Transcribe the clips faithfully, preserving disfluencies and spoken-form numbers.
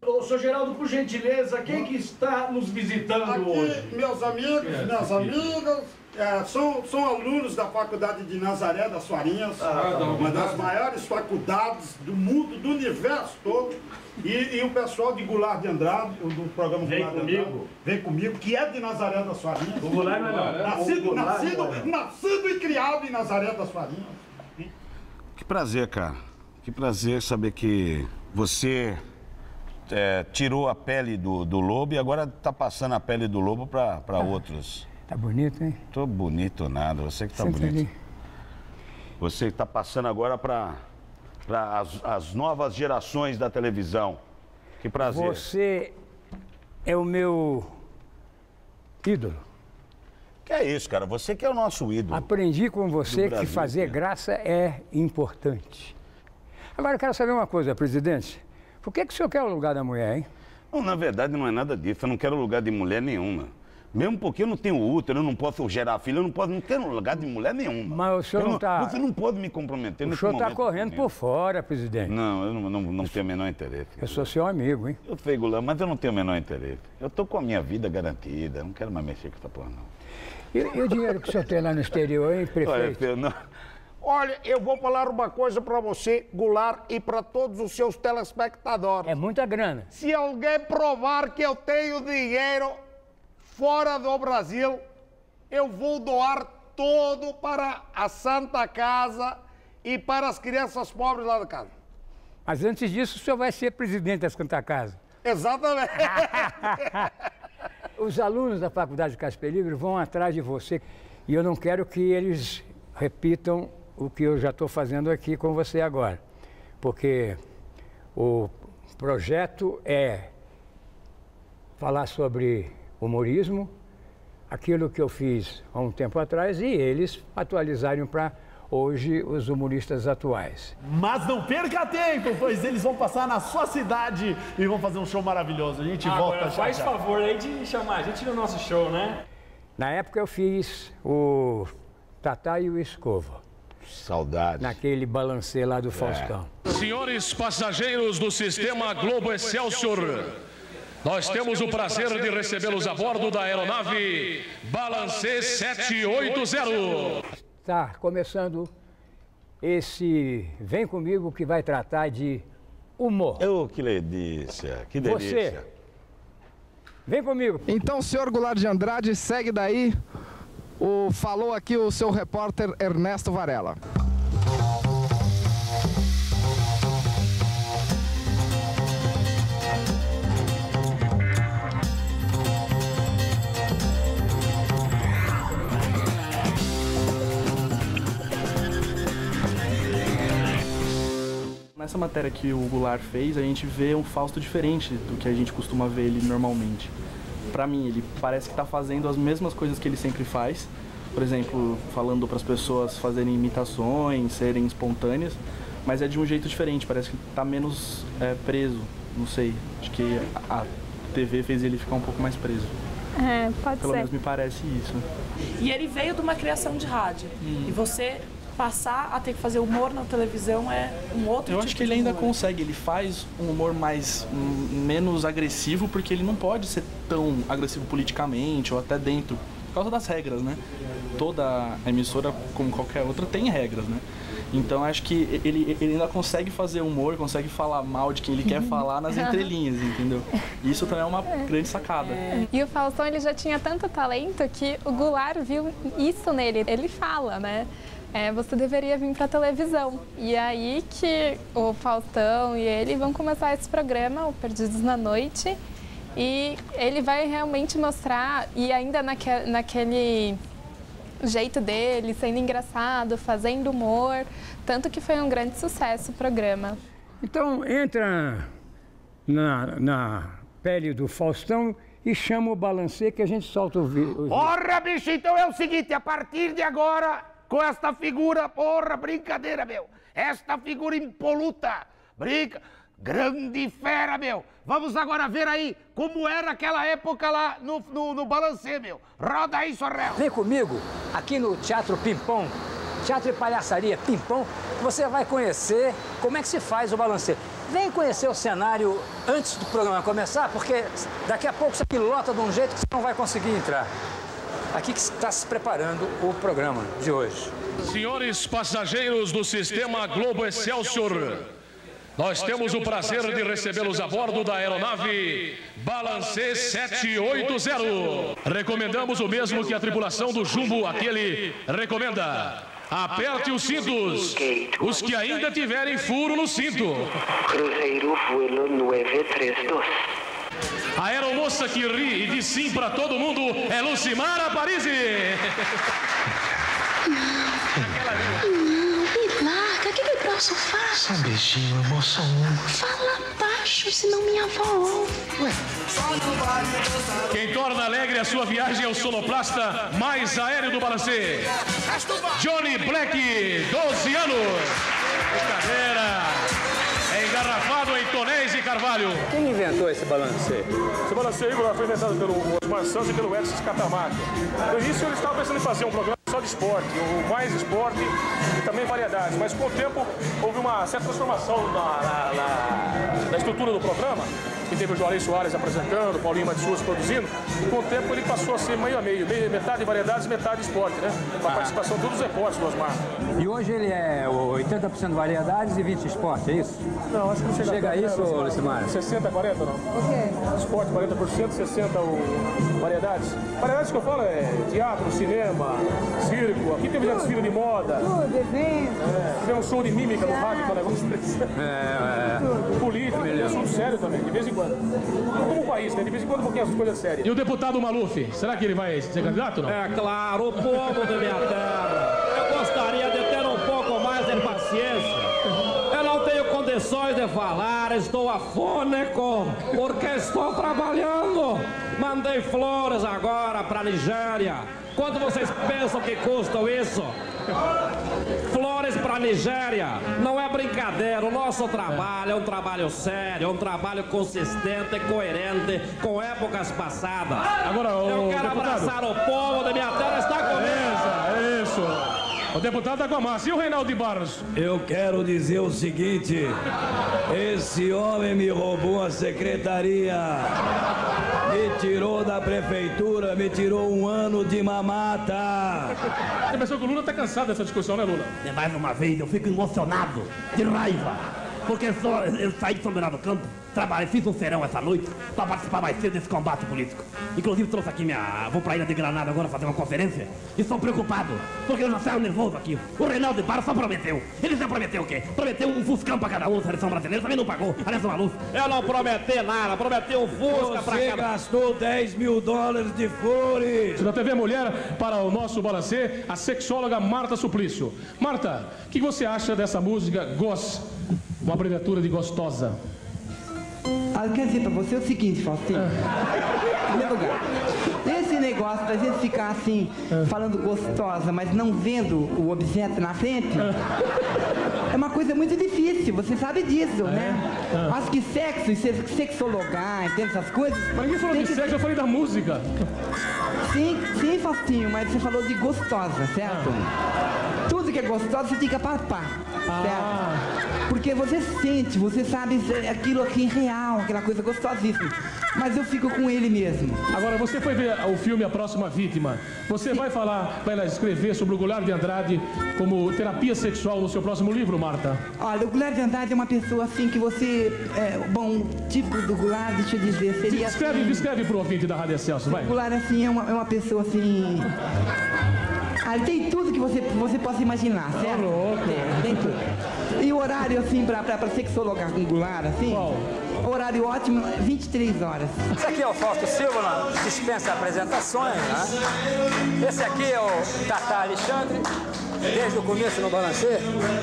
Ô, senhor Geraldo, por gentileza, quem que está nos visitando Aqui, hoje? meus amigos, é, minhas amigas, é, são, são alunos da Faculdade de Nazaré das Farinhas, ah, tá uma das maiores faculdades do mundo, do universo todo, e, e o pessoal de Goulart de Andrade, do programa Vem Goulart comigo. de Andrade, vem comigo, que é de Nazaré das Farinhas. O Goulart não é não. Nascido, Goulart, nascido, Goulart. nascido e criado em Nazaré das Farinhas. Que prazer, cara. Que prazer saber que você é, tirou a pele do, do lobo e agora tá passando a pele do lobo para ah, outros. Tá bonito, hein? Tô bonito nada, você que tá Senta bonito. ali. Você está passando agora para as, as novas gerações da televisão. Que prazer. Você é o meu ídolo. Que é isso, cara? Você que é o nosso ídolo. Aprendi com você Brasil, que fazer né? graça é importante. Agora eu quero saber uma coisa, presidente. Por que, que o senhor quer o lugar da mulher, hein? Não, na verdade não é nada disso. Eu não quero lugar de mulher nenhuma. Mesmo porque eu não tenho útero, eu não posso gerar filho, eu não posso, não quero lugar de mulher nenhuma. Mas o senhor Eu não está... Você não pode me comprometer O nesse senhor está momento correndo comigo. por fora, presidente. Não, eu não, não, não tenho o menor interesse. Eu sou seu amigo, hein? Eu sei, Goulart, mas eu não tenho o menor interesse. Eu tô com a minha vida garantida, não quero mais mexer com essa porra, não. E, e o dinheiro que o senhor tem lá no exterior, hein, prefeito? Olha, filho, não... Olha, eu vou falar uma coisa pra você, Goulart, e pra todos os seus telespectadores. É muita grana. Se alguém provar que eu tenho dinheiro fora do Brasil, eu vou doar todo para a Santa Casa e para as crianças pobres lá da casa. Mas antes disso, o senhor vai ser presidente da Santa Casa. Exatamente. Os alunos da Faculdade de Casper Libero vão atrás de você e eu não quero que eles repitam o que eu já estou fazendo aqui com você agora, porque o projeto é falar sobre humorismo, aquilo que eu fiz há um tempo atrás, e eles atualizarem para hoje os humoristas atuais. Mas não perca tempo, pois eles vão passar na sua cidade e vão fazer um show maravilhoso. A gente Agora, volta já. faz já. favor aí de chamar a gente no nosso show, né? Na época eu fiz o Tatá e o Escova, Saudade. naquele balancê lá do Faustão. Senhores passageiros do sistema Globo Excelsior, nós temos o prazer de recebê-los a bordo da aeronave Balancê sete oito zero. Está começando esse Vem Comigo, que vai tratar de humor. Oh, que delícia, que delícia. Você, vem comigo. Então, senhor Goulart de Andrade, segue daí. O, falou aqui o seu repórter Ernesto Varela. Nessa matéria que o Goulart fez, a gente vê um Fausto diferente do que a gente costuma ver ele normalmente. Pra mim, ele parece que tá fazendo as mesmas coisas que ele sempre faz. Por exemplo, falando para as pessoas fazerem imitações, serem espontâneas, mas é de um jeito diferente, parece que tá menos é, preso, não sei. Acho que a T V fez ele ficar um pouco mais preso. É, pode Pelo ser. menos me parece isso. E ele veio de uma criação de rádio. Hum. E você passar a ter que fazer humor na televisão é um outro Eu tipo acho que de ele ainda humor. consegue, ele faz um humor mais um, menos agressivo, porque ele não pode ser tão agressivo politicamente ou até dentro, por causa das regras, né? Toda a emissora, como qualquer outra, tem regras, né? Então acho que ele, ele ainda consegue fazer humor, consegue falar mal de quem ele quer falar nas entrelinhas, entendeu? Isso também é uma grande sacada. É. E o Faustão, ele já tinha tanto talento que o Goulart viu isso nele. Ele fala, né? É, você deveria vir para televisão. E aí que o Faustão e ele vão começar esse programa, o Perdidos na Noite, e ele vai realmente mostrar, e ainda naque, naquele jeito dele, sendo engraçado, fazendo humor, tanto que foi um grande sucesso o programa. Então entra na, na pele do Faustão e chama o balancê que a gente solta o vídeo. Porra, bicho, então é o seguinte, a partir de agora, com esta figura, porra, brincadeira, meu. Esta figura impoluta, brinca, grande fera, meu. Vamos agora ver aí como era aquela época lá no, no, no balancê, meu. Roda aí, Sorrel. Vem comigo, aqui no Teatro Pimpão, Teatro e Palhaçaria Pimpão, você vai conhecer como é que se faz o balancê. vem conhecer o cenário antes do programa começar, porque daqui a pouco você pilota de um jeito que você não vai conseguir entrar. Aqui que está se preparando o programa de hoje. Senhores passageiros do sistema Globo Excelsior, nós temos o prazer de recebê-los a bordo da aeronave Balancê sete oito zero. Recomendamos o mesmo que a tripulação do Jumbo, aquele recomenda. Aperte os cintos, os que ainda tiverem furo no cinto. Cruzeiro vuelo nove três dois. A aeromoça que ri e diz sim para todo mundo é Lucimara Parisi. Não, me larga. O que, que eu posso fazer? Só um beijinho, amor, só um. Fala baixo, senão minha avó ouve. Ué. Quem torna alegre a sua viagem é o sonoplasta mais aéreo do Balancê, Johnny Black, doze anos. Brincadeira. É engarrafado em Tonéis e Carvalho. Quem inventou esse balancê? Esse balancê foi inventado pelo Osmar Santos e pelo Edson Catamarca. No início eles estavam pensando em fazer um programa só de esporte, o mais esporte e também variedades. Mas com o tempo houve uma certa transformação na, na, na, na estrutura do programa. Que teve o Juarez Soares apresentando, o Paulinho Matsuas produzindo, e com o tempo ele passou a ser meio a meio, meio metade variedades, metade esporte, né? Com a participação de todos os repórteres do Osmar. E hoje ele é oitenta por cento variedades e vinte por cento esporte, é isso? Não, acho que não chega, chega a isso, né, Lucimara? sessenta, quarenta não? O quê? Esporte quarenta por cento, sessenta por cento o... variedades. Variedades que eu falo é teatro, cinema, circo, aqui teve já desfile de moda. Tudo, evento. É, tivemos um show de mímica no rádio, que levamos é, é. Político, é assunto sério também, de vez em quando. Como o país, né? De vez em quando um pouquinho as coisas sérias. E o deputado Maluf, será que ele vai ser candidato ou não? É claro, o povo da minha terra. Eu gostaria de ter um pouco mais de paciência. Eu não tenho condições de falar, estou afônico, porque estou trabalhando. Mandei flores agora para a Nigéria. Quanto vocês pensam que custam isso? Flores para a Nigéria, não é brincadeira, o nosso trabalho é um trabalho sério, é um trabalho consistente, coerente, com épocas passadas. Agora, eu quero deputado... abraçar o povo da minha terra, está comigo. É isso. O deputado está com a massa. E o Reinaldo de Barros? Eu quero dizer o seguinte, esse homem me roubou a secretaria, me tirou da prefeitura, me tirou um ano de mamata. Você pensou que o Lula está cansado dessa discussão, né, Lula? É mais uma vez, eu fico emocionado, de raiva, porque só eu saí de São Bernardo do Campo, trabalhei, fiz um serão essa noite para participar mais cedo desse combate político. Inclusive trouxe aqui minha... vou para a Ilha de Granada agora fazer uma conferência e estou preocupado, porque eu já saio nervoso aqui. O Reinaldo de Barros só prometeu. Ele já prometeu o quê? Prometeu um Fuscão para cada um na seleção brasileira, também não pagou. Aliás, uma luz. Eu não prometi nada, prometi um Fusca para cada... Você gastou dez mil dólares de flores. Da T V Mulher, para o nosso Balancê, a sexóloga Marta Suplício. Marta, o que você acha dessa música Gos, uma abreviatura de gostosa? Ah, eu quero dizer pra você o seguinte, Faustinho. Em primeiro lugar, esse negócio da gente ficar assim, falando gostosa, mas não vendo o objeto na frente, é uma coisa muito difícil, você sabe disso, né? Acho que sexo e sexologar, entende essas coisas... Mas ninguém falou de que... sexo, eu falei da música. Sim, sim, Faustinho, mas você falou de gostosa, certo? Ah. Tudo que é gostoso você tem que apalpar, ah. certo? Porque você sente, você sabe aquilo aqui em real, aquela coisa gostosíssima. Mas eu fico com ele mesmo. Agora, você foi ver o filme A Próxima Vítima. Você vai falar, vai lá escrever sobre o Goulart de Andrade como terapia sexual no seu próximo livro, Marta? Olha, o Goulart de Andrade é uma pessoa assim que você... É, bom, o tipo do Goulart, deixa eu dizer, seria descreve, assim... Descreve pro ouvinte da Rádio Excelsior, vai. O Goulart, assim, é uma, é uma pessoa assim... Ah, ele tem tudo que você, você possa imaginar, certo? Oh, louco. É, tem tudo. E o horário, assim, pra, pra, pra sexologar com Goulart, assim... Qual? Horário ótimo, vinte e três horas. Esse aqui é o Fausto Silva, dispensa apresentações, né? Esse aqui é o Tata Alexandre, desde o começo no Balancê.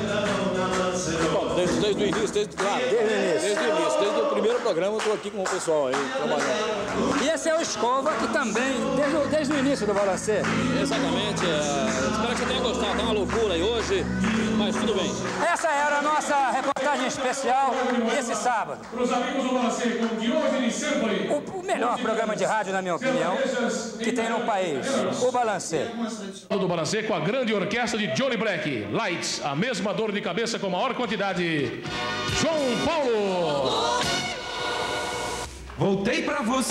Bom, desde, desde o início, desde, claro, desde o início. Desde o início, desde o primeiro programa eu estou aqui com o pessoal aí, trabalhando. E esse é o Escova, que também, desde o, desde o início do Balancê. Exatamente, é, espero que você tenha gostado, tá uma loucura aí hoje, mas tudo bem. Essa era a nossa reportagem especial desse sábado. Para os amigos do Balancê, com Diogo O, o melhor programa de rádio, na minha opinião, que tem no país, o Balancê. Do Balancê com a grande orquestra de Johnny Black. Lights, a mesma dor de cabeça com maior quantidade. João Paulo. Voltei pra você,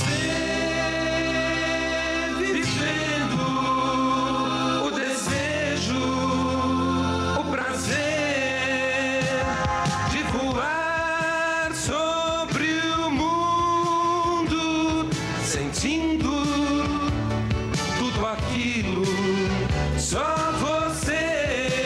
vivendo o desejo, o prazer de voar sobre o mundo, sentindo tudo aquilo, só você.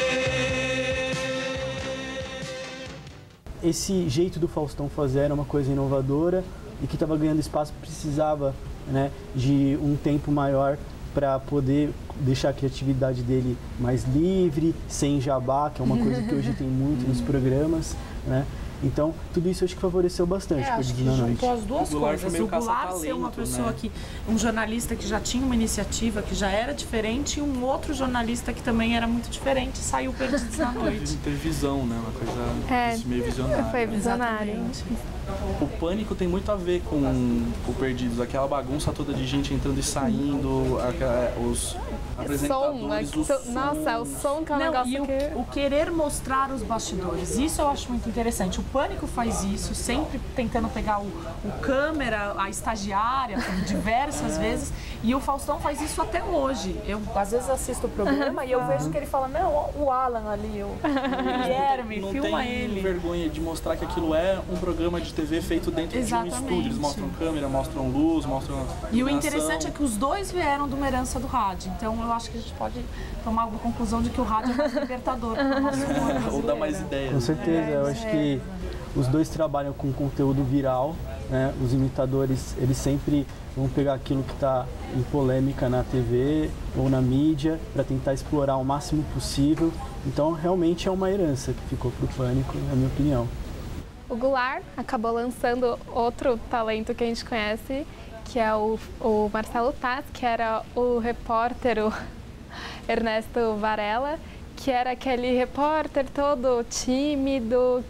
Esse jeito do Faustão fazer era uma coisa inovadora e que estava ganhando espaço, precisava, né, de um tempo maior para poder deixar a criatividade dele mais livre, sem jabá, que é uma coisa que hoje tem muito nos programas, né? Então, tudo isso eu acho que favoreceu bastante é, o acho que na Noite. juntou as duas o Goulart coisas. O Goulart ser uma pessoa né? que... Um jornalista que já tinha uma iniciativa, que já era diferente, e um outro jornalista que também era muito diferente, saiu Perdidos na Noite. Ter visão, né? Uma coisa é, meio visionária. Foi visionário. O Pânico tem muito a ver com o Perdidos, aquela bagunça toda de gente entrando e saindo, aquela, os apresentadores, som, o som. Nossa, o som que é um Não, negócio e o, que... o querer mostrar os bastidores, isso eu acho muito interessante. O Pânico faz isso, sempre tentando pegar o, o câmera, a estagiária, diversas vezes, e o Faustão faz isso até hoje. Eu, às vezes, assisto o programa e eu vejo que ele fala, não, o Alan ali, o Guilherme, não filma tem ele. vergonha de mostrar que aquilo é um programa de T V feito dentro Exatamente. de um estúdio. Eles mostram câmera, mostram luz, mostram E o interessante é que os dois vieram de uma herança do rádio. Então eu acho que a gente pode tomar uma conclusão de que o rádio é mais libertador para o nosso humor. Ou dá mais ideias. Com certeza, É, eu acho é. que os dois trabalham com conteúdo viral, né? Os imitadores, eles sempre vão pegar aquilo que está em polêmica na T V ou na mídia para tentar explorar o máximo possível. Então, realmente é uma herança que ficou para o Pânico, na minha opinião. O Goulart acabou lançando outro talento que a gente conhece, que é o, o Marcelo Taz, que era o repórter, o Ernesto Varela, que era aquele repórter todo tímido.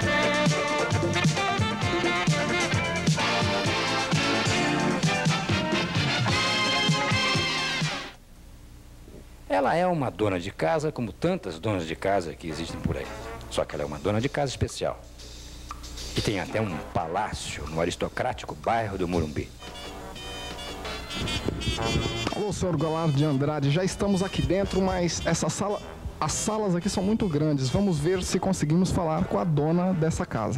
Ela é uma dona de casa, como tantas donas de casa que existem por aí. Só que ela é uma dona de casa especial. E tem até um palácio no aristocrático bairro do Morumbi. Alô, senhor Goulart de Andrade, já estamos aqui dentro, mas essa sala, as salas aqui são muito grandes. Vamos ver se conseguimos falar com a dona dessa casa.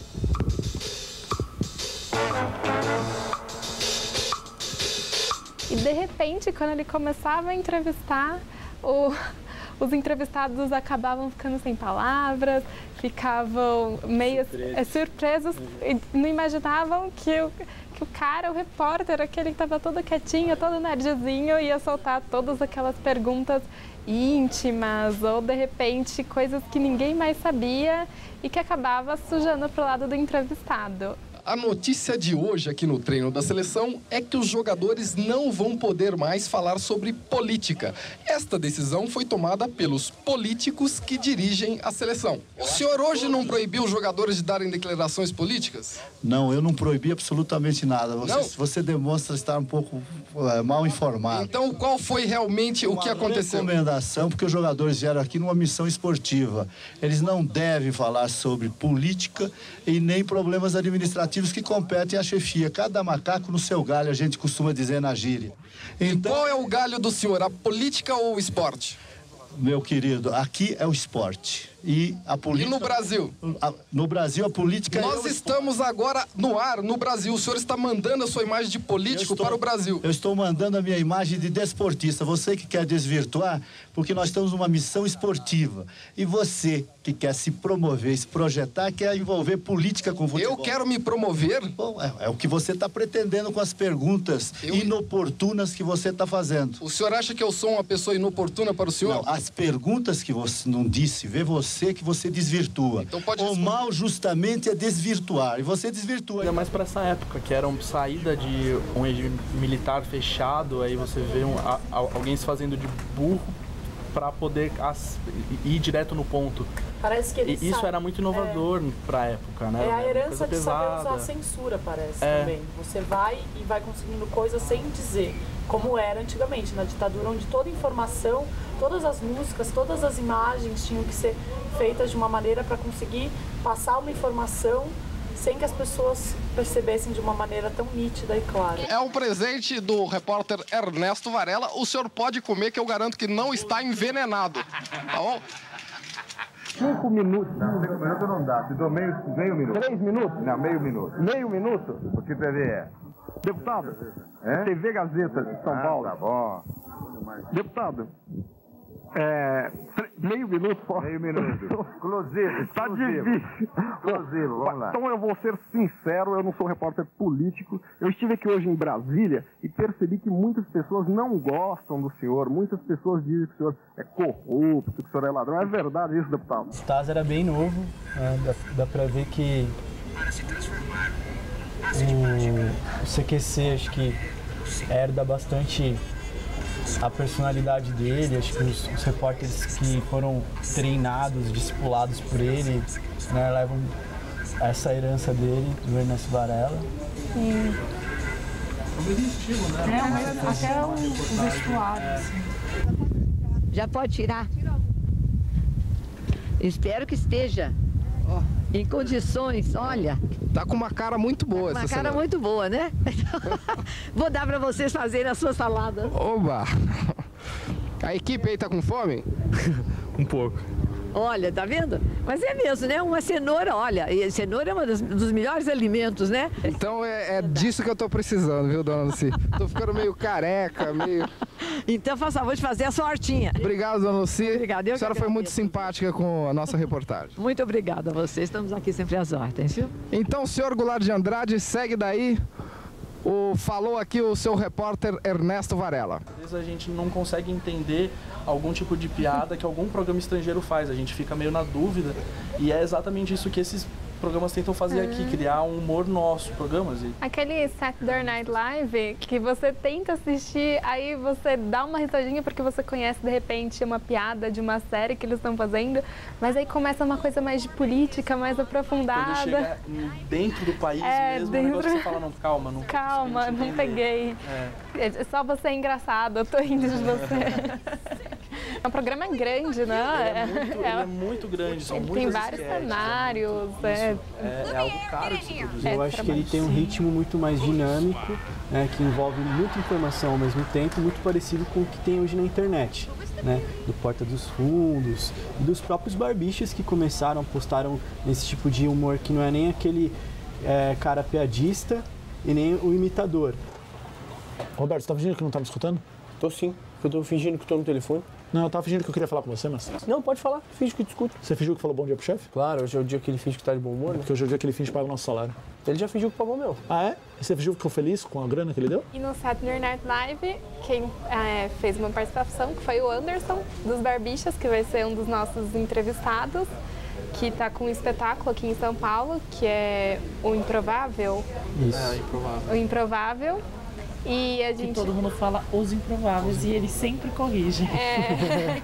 E de repente, quando ele começava a entrevistar, o, os entrevistados acabavam ficando sem palavras, ficavam meio surpresos, é, surpresos e não imaginavam que o, que o cara, o repórter, aquele que estava todo quietinho, todo nerdzinho, ia soltar todas aquelas perguntas íntimas ou, de repente, coisas que ninguém mais sabia e que acabava sujando pro lado do entrevistado. A notícia de hoje aqui no treino da seleção é que os jogadores não vão poder mais falar sobre política. Esta decisão foi tomada pelos políticos que dirigem a seleção. O senhor hoje não proibiu os jogadores de darem declarações políticas? Não, eu não proibi absolutamente nada. Você, Não? você demonstra estar um pouco é, mal informado. Então, qual foi realmente o que aconteceu? Recomendação, porque os jogadores vieram aqui numa missão esportiva. Eles não devem falar sobre política e nem problemas administrativos que competem à chefia. Cada macaco no seu galho, a gente costuma dizer na gíria. Então, E qual é o galho do senhor, a política ou o esporte? meu querido, aqui é o esporte. E a política... E no Brasil? A, no Brasil, a política... Nós é estamos agora no ar, no Brasil. O senhor está mandando a sua imagem de político estou, para o Brasil. Eu estou mandando a minha imagem de desportista. Você que quer desvirtuar, porque nós estamos numa missão esportiva. E você que quer se promover, se projetar, quer envolver política com futebol. Eu quero me promover? Bom, é, é o que você está pretendendo com as perguntas eu... inoportunas que você está fazendo. O senhor acha que eu sou uma pessoa inoportuna para o senhor? Não, as perguntas que você não disse, vê você que você desvirtua. Então pode o mal justamente é desvirtuar, e você desvirtua. Ainda mais para essa época, que era uma saída de um regime militar fechado, aí você vê um, a, a, alguém se fazendo de burro para poder as, ir direto no ponto. Parece que ele e isso sabe. era muito inovador é. para a época, né? É a herança coisa de pesada. saber usar a censura, parece, é. também. Você vai e vai conseguindo coisas sem dizer, como era antigamente, na ditadura, onde toda informação, todas as músicas, todas as imagens tinham que ser feitas de uma maneira para conseguir passar uma informação sem que as pessoas percebessem de uma maneira tão nítida e clara. É um presente do repórter Ernesto Varela. O senhor pode comer, que eu garanto que não está envenenado. Tá bom? Cinco minutos. Não, cinco minutos não dá. Te dou meio, meio minuto. Três minutos? Não, meio minuto. Meio minuto? O que T V é? Deputado, é? T V Gazeta de São ah, Paulo. Tá bom. Deputado, é, meio minuto só. Meio minuto. Exclusivo, Tá difícil. Exclusivo, vamos lá. Então eu vou ser sincero, eu não sou repórter político. Eu estive aqui hoje em Brasília e percebi que muitas pessoas não gostam do senhor. Muitas pessoas dizem que o senhor é corrupto, que o senhor é ladrão. É verdade isso, deputado? O Stas era bem novo, né? dá, dá pra ver que o, o C Q C acho que herda bastante a personalidade dele. Acho que os, os repórteres que foram treinados, discipulados por ele, né, levam essa herança dele, do Ernesto Varela. Sim. É o mesmo estilo, né? É, mas até o, o vestuário. É. Assim. Já pode tirar? Espero que esteja em condições, olha. Tá com uma cara muito boa Uma essa cara cenoura. muito boa, né? Vou dar para vocês fazerem a sua salada. Oba! A equipe aí tá com fome? Um pouco. Olha, tá vendo? Mas é mesmo, né? Uma cenoura, olha, e cenoura é um dos, dos melhores alimentos, né? Então é, é disso que eu tô precisando, viu, dona Lucy? Tô ficando meio careca, meio... Então, faça favor de fazer a sua hortinha. Obrigado, dona Lucy. Obrigada, eu A senhora foi muito simpática com a nossa reportagem. Muito obrigada a vocês, estamos aqui sempre às ordens, viu? Então, senhor Goulart de Andrade, segue daí. O, falou aqui o seu repórter Ernesto Varela. Às vezes a gente não consegue entender algum tipo de piada que algum programa estrangeiro faz, a gente fica meio na dúvida, e é exatamente isso que esses programas tentam fazer aqui, criar um humor nosso, programas. E... Aquele Saturday Night Live que você tenta assistir, aí você dá uma risadinha porque você conhece de repente uma piada de uma série que eles estão fazendo, mas aí começa uma coisa mais de política, mais aprofundada. Quando chega dentro do país é, mesmo, dentro... o negócio você fala, não, calma, não Calma, não peguei. É. é só você é engraçado, eu tô rindo de você. É um programa grande, né? Ele é muito, é, ele é muito grande, são ele muitas tem vários sketches, cenários. É, é, é algo caro de se produzir. Eu É acho que ele tem um ritmo muito mais dinâmico, né, que envolve muita informação ao mesmo tempo, muito parecido com o que tem hoje na internet, né, do Porta dos Fundos e dos próprios barbichas que começaram, postaram nesse tipo de humor que não é nem aquele é, cara piadista e nem o imitador. Roberto, você tá fingindo que não tá me escutando? Tô sim, eu tô fingindo que tô no telefone. Não, eu tava fingindo que eu queria falar com você, mas... Não, pode falar, finge que eu te escuto. Você fingiu que falou bom dia pro chefe? Claro, hoje é o dia que ele finge que tá de bom humor, né? Porque hoje é o dia que ele finge que paga o nosso salário. Ele já fingiu que pagou o meu. Ah, é? E você fingiu que ficou feliz com a grana que ele deu? E no Saturday Night Live, quem é, fez uma participação que foi o Anderson, dos Barbichas, que vai ser um dos nossos entrevistados, que está com um espetáculo aqui em São Paulo, que é O Improvável. Isso. É, o Improvável. O Improvável. E a gente... Que todo mundo fala Os Improváveis e ele sempre corrige. É.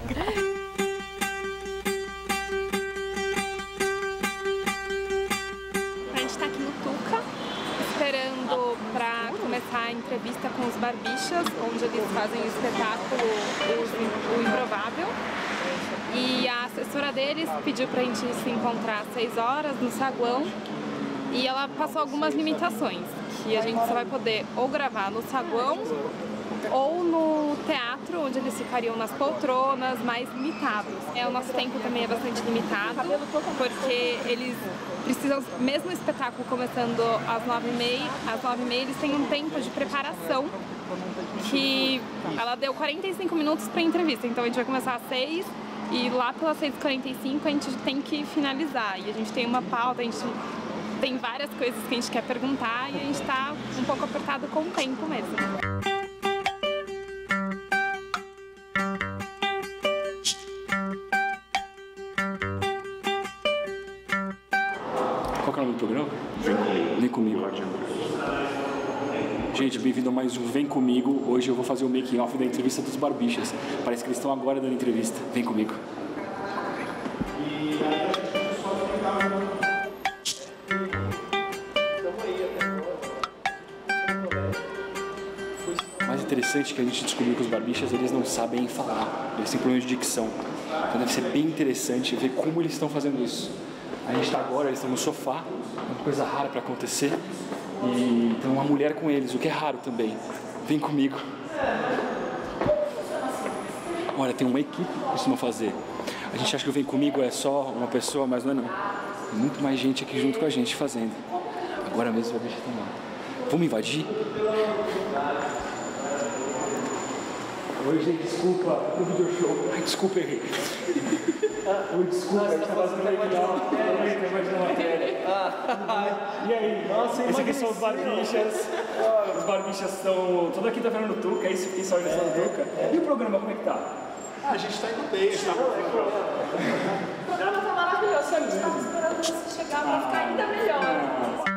A gente está aqui no Tuca, esperando para começar a entrevista com os Barbichas, onde eles fazem o espetáculo O Improvável. E a assessora deles pediu para a gente se encontrar às seis horas no saguão e ela passou algumas limitações, que a gente só vai poder ou gravar no saguão ou no teatro, onde eles ficariam nas poltronas, mais limitados. É, o nosso tempo também é bastante limitado, porque eles precisam, mesmo o espetáculo começando às nove e meia, às nove e meia eles têm um tempo de preparação que ela deu quarenta e cinco minutos para a entrevista, então a gente vai começar às seis e lá pelas seis e quarenta e cinco a gente tem que finalizar. E a gente tem uma pauta, a gente tem várias coisas que a gente quer perguntar e a gente está um pouco apertado com o tempo mesmo. Qual que é o nome do programa? Vem comigo. Vem comigo. Gente, bem-vindo a mais um Vem Comigo. Hoje eu vou fazer o making off da entrevista dos Barbichas. Parece que eles estão agora dando entrevista. Vem comigo. O mais interessante que a gente descobriu que os Barbichas, eles não sabem falar. Eles têm problemas de dicção. Então deve ser bem interessante ver como eles estão fazendo isso. A gente está agora, eles estão no sofá, uma coisa rara para acontecer. E tem uma mulher com eles, o que é raro também. Vem comigo. Olha, tem uma equipe que costuma fazer. A gente acha que o Vem Comigo é só uma pessoa, mas não é não. Tem muito mais gente aqui junto com a gente fazendo. Agora mesmo vai deixar tomar. Vamos invadir? Oi, gente, desculpa, o video show. Ai, desculpa, errei. Oi, desculpa, a gente tá fazendo legal. Tem mais uma matéria. E aí? Nossa, esses aqui são os Barbichas. Os Barbichas estão toda quinta-feira no Tuca, é isso que tem só no Tuca. E o programa, como é que tá? Ah, a gente tá indo bem, a gente tá no programa. O programa tá maravilhoso, a gente tava esperando você chegar pra ficar ainda melhor.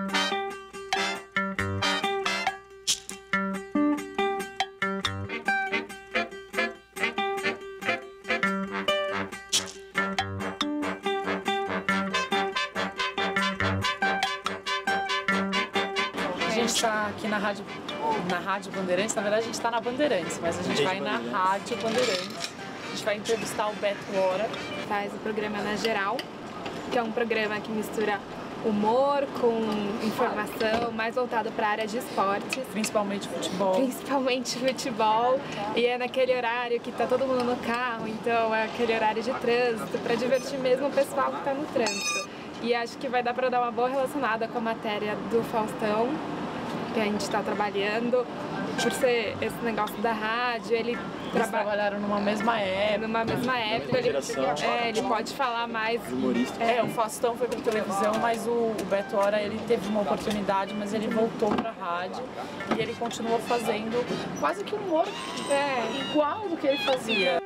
A gente está aqui na Rádio, na Rádio Bandeirantes, na verdade a gente está na Bandeirantes, mas a gente vai na Rádio Bandeirantes. A gente vai entrevistar o Beto Hora. Faz o programa Na Geral, que é um programa que mistura humor com informação, mais voltado para a área de esportes. Principalmente futebol. Principalmente futebol. E é naquele horário que está todo mundo no carro, então é aquele horário de trânsito, para divertir mesmo o pessoal que está no trânsito. E acho que vai dar para dar uma boa relacionada com a matéria do Faustão, que a gente está trabalhando, por ser esse negócio da rádio, ele Eles traba... trabalharam numa mesma época. Numa mesma época, ele, é, ele pode falar mais. É, é, o Faustão foi pra televisão, mas o, o Beto Hora, ele teve uma oportunidade, mas ele voltou pra rádio e ele continuou fazendo quase que um humor é, igual do que ele fazia.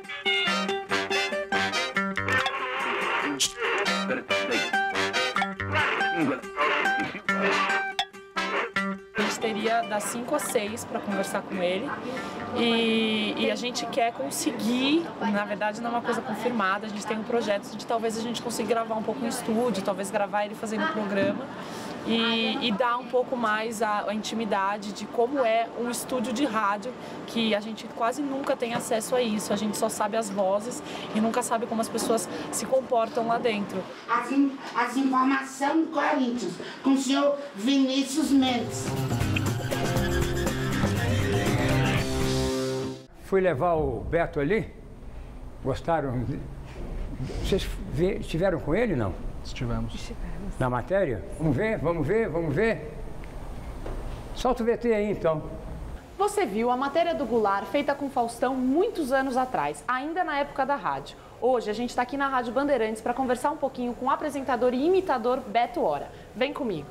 A gente teria das cinco às seis para conversar com ele e, e a gente quer conseguir, na verdade não é uma coisa confirmada, a gente tem um projeto de talvez a gente consiga gravar um pouco no estúdio, talvez gravar ele fazendo o programa e, e dar um pouco mais a, a intimidade de como é um estúdio de rádio, que a gente quase nunca tem acesso a isso, a gente só sabe as vozes e nunca sabe como as pessoas se comportam lá dentro. As, in, as informações do Corinthians, com o senhor Vinícius Mendes. Fui levar o Beto ali, gostaram? Vocês estiveram com ele, não? Estivemos. Estivemos. Na matéria? Vamos ver, vamos ver, vamos ver. Solta o V T aí, então. Você viu a matéria do Goulart feita com Faustão muitos anos atrás, ainda na época da rádio. Hoje a gente está aqui na Rádio Bandeirantes para conversar um pouquinho com o apresentador e imitador Beto Hora. Vem comigo.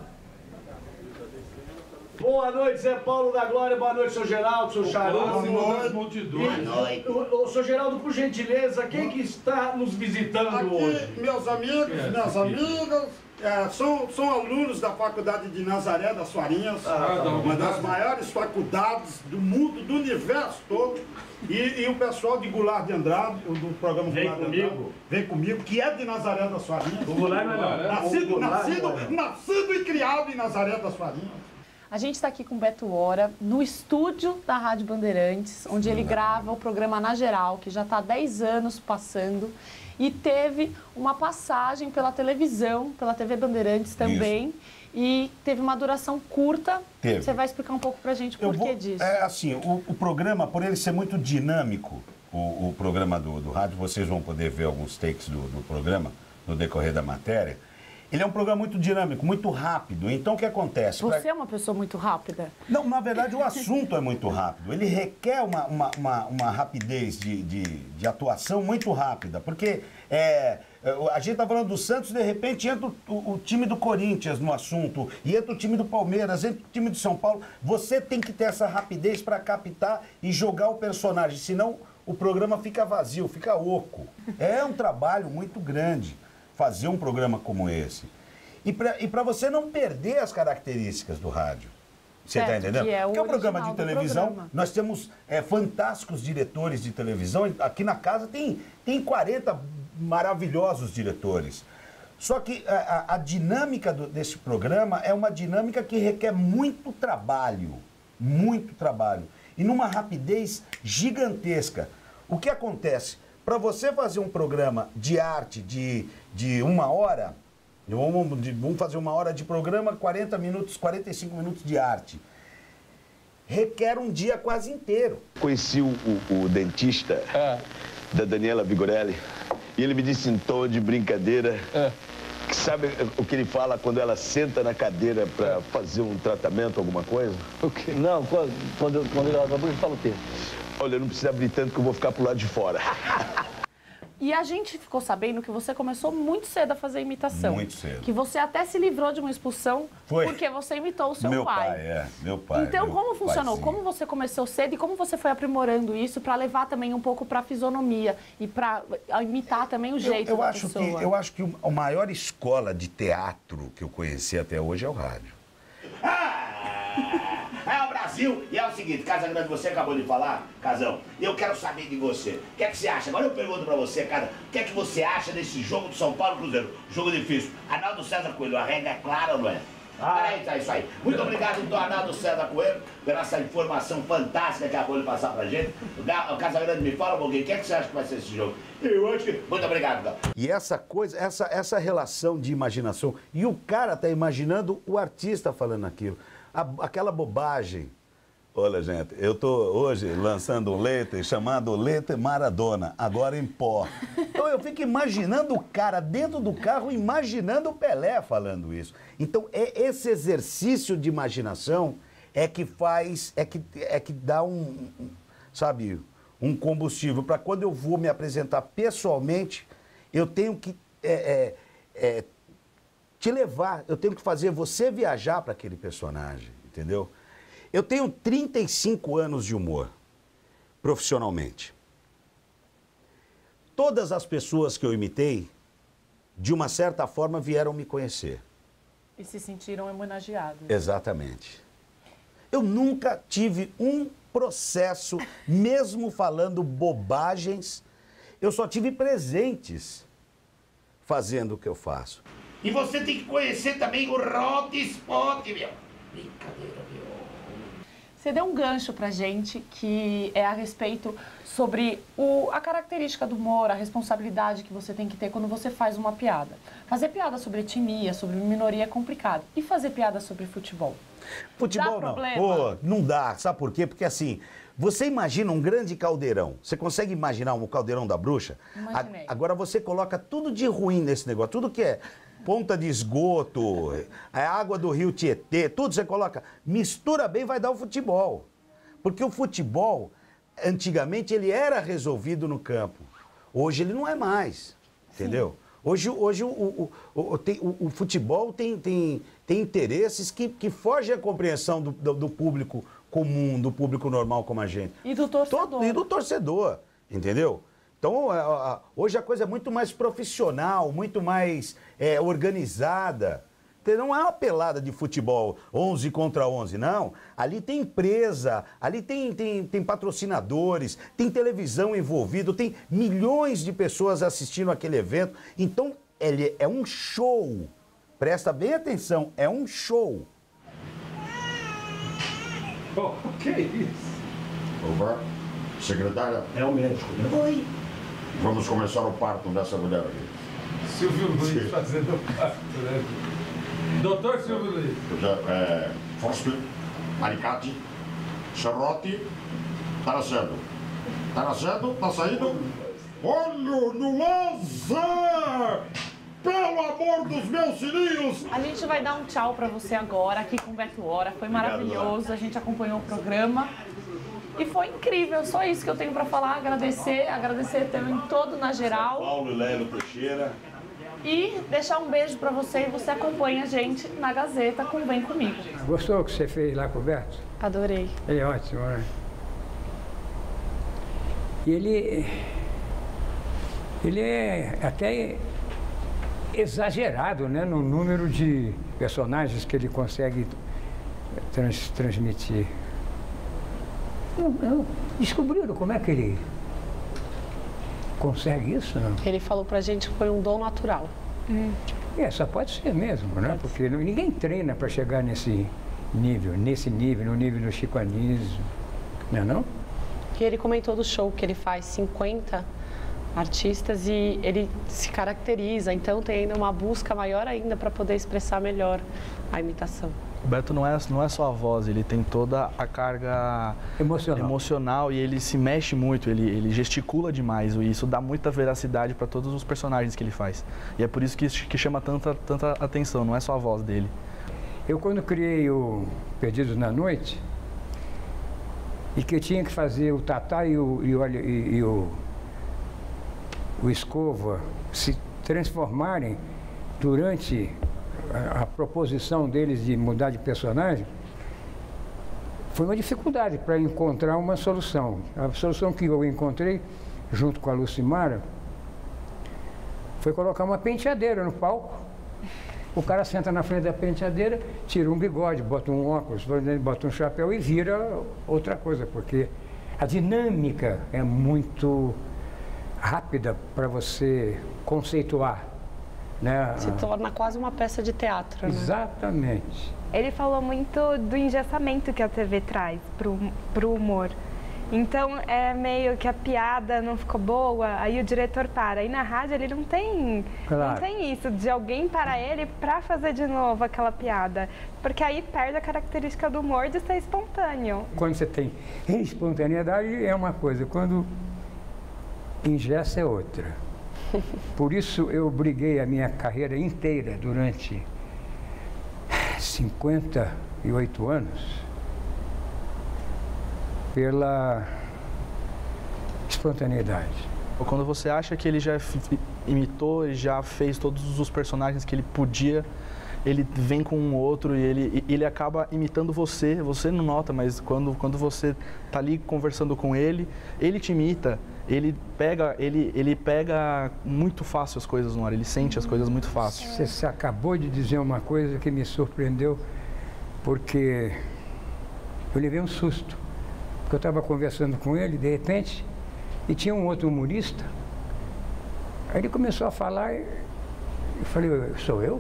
Boa noite, Zé Paulo da Glória. Boa noite, seu Geraldo, seu Charuto. Boa noite, multidões. Boa noite. O, o, seu Geraldo, por gentileza, quem que está nos visitando aqui, hoje? Meus amigos, é, minhas amigas, é, são, são alunos da Faculdade de Nazaré das Farinhas, ah, tá uma das maiores faculdades do mundo, do universo todo. E, e o pessoal de Goulart de Andrade, do programa Vem Goulart comigo. de Andrade, Vem Comigo, que é de Nazaré das Farinhas. O Goulart não é não. Nascido, Goulart, nascido, Goulart. nascido e criado em Nazaré das Farinhas. A gente está aqui com o Beto Hora, no estúdio da Rádio Bandeirantes, onde ele grava o programa Na Geral, que já está há dez anos passando, e teve uma passagem pela televisão, pela T V Bandeirantes também, Isso. e teve uma duração curta. Teve. Você vai explicar um pouco para a gente o porquê vou, disso. É assim, o, o programa, por ele ser muito dinâmico, o, o programa do, do rádio, vocês vão poder ver alguns takes do, do programa no decorrer da matéria. Ele é um programa muito dinâmico, muito rápido. Então, o que acontece? Você pra... é uma pessoa muito rápida? Não, na verdade, o assunto é muito rápido. Ele requer uma, uma, uma, uma rapidez de, de, de atuação muito rápida. Porque é, a gente está falando do Santos, de repente entra o, o, o time do Corinthians no assunto, e entra o time do Palmeiras, entra o time do São Paulo. Você tem que ter essa rapidez para captar e jogar o personagem, senão o programa fica vazio, fica oco. É um trabalho muito grande fazer um programa como esse. E para você não perder as características do rádio. Você está entendendo? Que é o, que é um programa de televisão. Programa. Nós temos é, fantásticos diretores de televisão. Aqui na casa tem, tem quarenta maravilhosos diretores. Só que a, a, a dinâmica do, desse programa é uma dinâmica que requer muito trabalho. Muito trabalho. E numa rapidez gigantesca. O que acontece? Para você fazer um programa de arte de, de uma hora, vamos, de, vamos fazer uma hora de programa, quarenta minutos, quarenta e cinco minutos de arte. Requer um dia quase inteiro. Conheci o, o, o dentista é. da Daniela Vigorelli e ele me disse em tom de brincadeira é. que sabe o que ele fala quando ela senta na cadeira para fazer um tratamento, alguma coisa? O quê? Não, quando, quando, quando ela abre, ele fala o quê? Olha, não precisa abrir tanto que eu vou ficar pro lado de fora. E a gente ficou sabendo que você começou muito cedo a fazer imitação. Muito cedo. Que você até se livrou de uma expulsão Foi. porque você imitou o seu meu pai. Meu pai, é. Meu pai. Então, meu como funcionou? paizinho. Como você começou cedo e como você foi aprimorando isso para levar também um pouco para a fisionomia e para imitar também o jeito eu, eu da acho pessoa? que Eu acho que a maior escola de teatro que eu conheci até hoje é o rádio. É o Brasil. E é o seguinte, Casagrande, você acabou de falar, Casão, e eu quero saber de você. O que é que você acha? Agora eu pergunto pra você, cara, o que é que você acha desse jogo do São Paulo Cruzeiro? Jogo difícil. Arnaldo César Coelho, a regra é clara ou não é? Ah, é, tá, isso aí. Muito obrigado, doutor Arnaldo César Coelho, pela essa informação fantástica que acabou de passar pra gente. O Casagrande, me fala um pouquinho, o que é que você acha que vai ser esse jogo? Eu acho que... Muito obrigado, cara. E essa coisa, essa, essa relação de imaginação, e o cara tá imaginando o artista falando aquilo. A, aquela bobagem. Olha, gente, eu tô hoje lançando um leite, chamando Leite Maradona, agora em pó. Então eu fico imaginando o cara dentro do carro, imaginando o Pelé falando isso. Então é esse exercício de imaginação é que faz, é que, é que dá um, sabe, um combustível. Para quando eu vou me apresentar pessoalmente, eu tenho que é, é, é, te levar, eu tenho que fazer você viajar para aquele personagem, entendeu? Eu tenho trinta e cinco anos de humor, profissionalmente. Todas as pessoas que eu imitei, de uma certa forma, vieram me conhecer. E se sentiram homenageados. Exatamente. Eu nunca tive um processo, mesmo falando bobagens, eu só tive presentes fazendo o que eu faço. E você tem que conhecer também o Hotspot, meu. Brincadeira, meu. Você deu um gancho pra gente que é a respeito sobre o, a característica do humor, a responsabilidade que você tem que ter quando você faz uma piada. Fazer piada sobre etnia, sobre minoria é complicado. E fazer piada sobre futebol? Futebol dá não. problema? Pô, não dá. Sabe por quê? Porque assim, você imagina um grande caldeirão. Você consegue imaginar um caldeirão da bruxa? Imaginei. A, agora você coloca tudo de ruim nesse negócio. Tudo que é ponta de esgoto, a água do rio Tietê, tudo você coloca, mistura bem, vai dar o futebol. Porque o futebol, antigamente, ele era resolvido no campo. Hoje ele não é mais, entendeu? Hoje, hoje o, o, o, tem, o, o futebol tem, tem, tem interesses que, que fogem à compreensão do, do, do público comum, do público normal como a gente. E do torcedor. Todo, e do torcedor, entendeu? Então, hoje a coisa é muito mais profissional, muito mais é, organizada. Não é uma pelada de futebol onze contra onze, não. Ali tem empresa, ali tem, tem, tem patrocinadores, tem televisão envolvida, tem milhões de pessoas assistindo aquele evento. Então, ele é um show. Presta bem atenção, é um show. Oh, que isso? Opa, secretária? É o médico, né? Oi. Vamos começar o parto dessa mulher aqui. Silvio Luiz fazendo o parto, né? Doutor Silvio Luiz. Já, é, Fospe, alicate, serrote, tá nascendo. Tá nascendo, tá saindo. Olho no laser! Pelo amor dos meus filhinhos! A gente vai dar um tchau pra você agora, aqui com o Beto Hora. Foi maravilhoso, a gente acompanhou o programa. E foi incrível, só isso que eu tenho pra falar, agradecer, agradecer também todo na geral. Paulo e Lélio Teixeira. E deixar um beijo pra você e você acompanha a gente na Gazeta com Vem Comigo. Gostou do que você fez lá com o Beto? Adorei. Ele é ótimo, né? E ele, ele é até exagerado, né, no número de personagens que ele consegue trans, transmitir. Eu, eu, descobriram como é que ele consegue isso, não? Ele falou pra gente que foi um dom natural. Hum. É, só pode ser mesmo, né? Porque ninguém treina para chegar nesse nível, nesse nível, no nível do Chico Anísio, não é não? E ele comentou do show que ele faz cinquenta artistas e ele se caracteriza, então tem ainda uma busca maior ainda para poder expressar melhor a imitação. O Beto não é, não é só a voz, ele tem toda a carga emocional, emocional e ele se mexe muito, ele, ele gesticula demais e isso dá muita veracidade para todos os personagens que ele faz. E é por isso que, que chama tanta, tanta atenção, não é só a voz dele. Eu quando criei o Perdidos na Noite, e que eu tinha que fazer o Tatá e o, e o, e, e o, o Escova se transformarem durante a, a proposição deles de mudar de personagem, foi uma dificuldade para encontrar uma solução. A solução que eu encontrei, junto com a Lucimara, foi colocar uma penteadeira no palco. O cara senta na frente da penteadeira, tira um bigode, bota um óculos, bota um chapéu e vira outra coisa, porque a dinâmica é muito rápida para você conceituar, né? Se torna quase uma peça de teatro, né? Exatamente. Ele falou muito do engessamento que a T V traz para o humor. Então, é meio que a piada não ficou boa, aí o diretor para. E na rádio ele não tem, claro. não tem isso, de alguém parar ele para fazer de novo aquela piada. Porque aí perde a característica do humor de ser espontâneo. Quando você tem espontaneidade é uma coisa, quando engessa é outra. Por isso eu briguei a minha carreira inteira durante cinquenta e oito anos pela espontaneidade. Quando você acha que ele já imitou, já fez todos os personagens que ele podia, ele vem com um outro e ele, ele acaba imitando você, você não nota, mas quando, quando você tá ali conversando com ele, ele te imita, ele pega, ele, ele pega muito fácil as coisas no ar, ele sente as coisas muito fácil. Você acabou de dizer uma coisa que me surpreendeu, porque eu levei um susto. Porque eu estava conversando com ele, de repente, e tinha um outro humorista. Aí ele começou a falar, e eu falei, sou eu?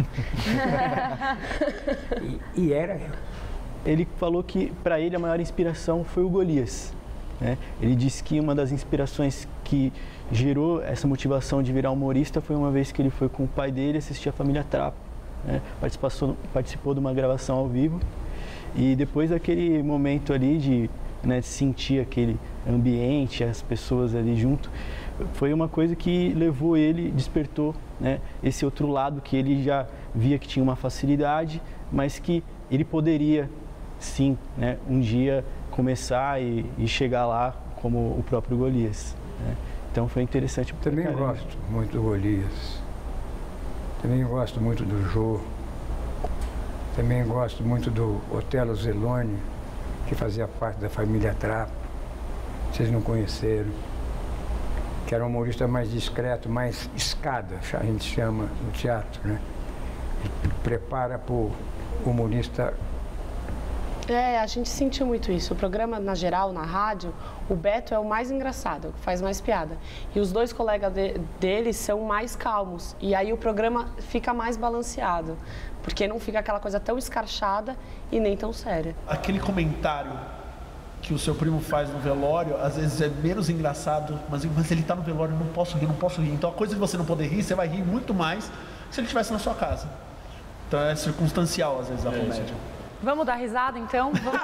e, e era eu. Ele falou que, para ele, a maior inspiração foi o Golias. Né? Ele disse que uma das inspirações que gerou essa motivação de virar humorista foi uma vez que ele foi com o pai dele assistir a Família Trapo. Né? Participou, participou de uma gravação ao vivo. E depois daquele momento ali de... Né, de sentir aquele ambiente, as pessoas ali junto, foi uma coisa que levou ele, despertou, né, esse outro lado que ele já via que tinha uma facilidade, mas que ele poderia, sim, né, um dia começar e, e chegar lá como o próprio Golias. Né? Então foi interessante. Também gosto muito do Golias, também gosto muito do Jô, também gosto muito do Otelo Zeloni, que fazia parte da Família Trapo, vocês não conheceram, que era um humorista mais discreto, mais escada, a gente chama no teatro, né? Ele prepara para o humorista. É, a gente sentiu muito isso. O programa, na geral, na rádio, o Beto é o mais engraçado, faz mais piada. E os dois colegas de, dele são mais calmos. E aí o programa fica mais balanceado. Porque não fica aquela coisa tão escarchada e nem tão séria. Aquele comentário que o seu primo faz no velório, às vezes é menos engraçado, mas, mas ele está no velório, não posso rir, não posso rir. Então a coisa de você não poder rir, você vai rir muito mais se ele estivesse na sua casa. Então é circunstancial, às vezes, a comédia. Vamos dar risada, então? Vamos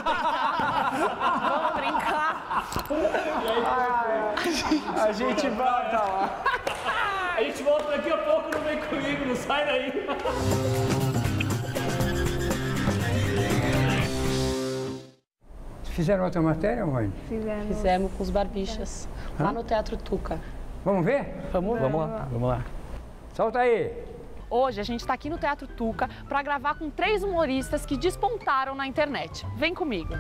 brincar? Vamos brincar? A gente volta lá. A gente volta daqui a pouco, não vem comigo, não sai daí. Fizeram outra matéria, mãe? Fizemos. Fizemos com os Barbichas, Hã? lá no Teatro Tuca. Vamos ver? Vamos, Vamos lá, vamos lá. Solta aí. Hoje a gente está aqui no Teatro Tuca para gravar com três humoristas que despontaram na internet. Vem comigo.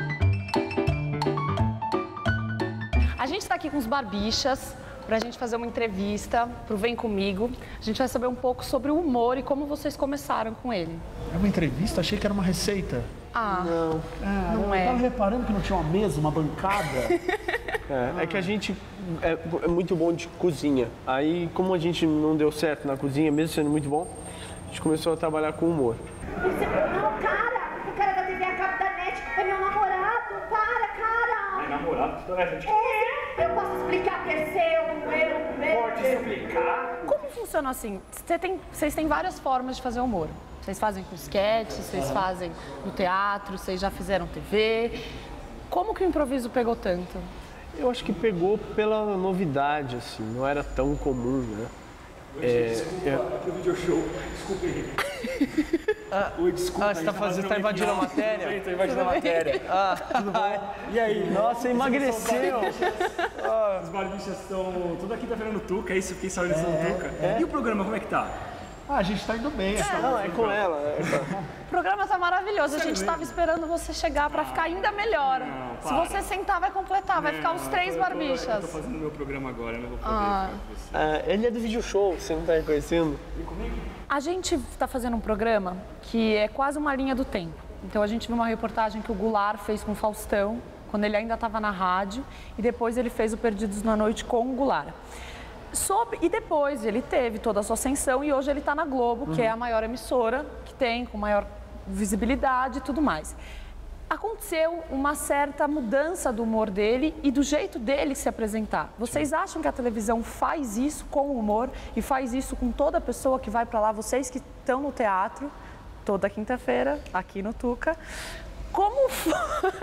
A gente está aqui com os Barbichas para a gente fazer uma entrevista para o Vem Comigo. A gente vai saber um pouco sobre o humor e como vocês começaram com ele. É uma entrevista? Achei que era uma receita. Ah, não. Ah, não eu é. tava reparando que não tinha uma mesa, uma bancada. É, é que a gente é, é muito bom de cozinha. Aí, como a gente não deu certo na cozinha, mesmo sendo muito bom, a gente começou a trabalhar com humor. Não, cara, o cara da T V a cabo da net é meu namorado. Para, cara. É namorado? É, eu posso explicar que é seu, meu, meu. Pode explicar? Como funciona assim? Você tem, vocês têm várias formas de fazer humor. Vocês fazem com sketch, vocês fazem no teatro, vocês já fizeram T V. Como que o improviso pegou tanto? Eu acho que pegou pela novidade, assim, não era tão comum, né? É, desculpa, é pro video show. Desculpa, Henrique. Ah, Oi, desculpa. ah, você tá, fazendo, tá invadindo a matéria? Tô invadindo a matéria. Ah, tudo bom? E aí? Nossa, emagreceu. Os barbichas estão toda quinta-feira no Tuca, é isso? Eu fiquei sabendo disso no É, Tuca. é. E o programa, como é que tá? Ah, a gente tá indo bem. É, não, é com ela. É. O programa tá maravilhoso, a gente estava esperando você chegar para ficar ainda melhor. Não, Se para. você sentar, vai completar, vai ficar os três eu tô, barbichas. Eu tô fazendo meu programa agora, eu não vou poder Ah. ficar com você. Ah, ele é do video show, você não tá reconhecendo? E comigo? A gente está fazendo um programa que é quase uma linha do tempo. Então a gente viu uma reportagem que o Goulart fez com o Faustão, quando ele ainda estava na rádio, e depois ele fez o Perdidos na Noite com o Goulart. Sobre, e depois ele teve toda a sua ascensão e hoje ele está na Globo, que é a maior emissora que tem, com maior visibilidade e tudo mais. Aconteceu uma certa mudança do humor dele e do jeito dele se apresentar. Vocês acham que a televisão faz isso com o humor e faz isso com toda pessoa que vai para lá? Vocês que estão no teatro, toda quinta-feira, aqui no Tuca. Como foi,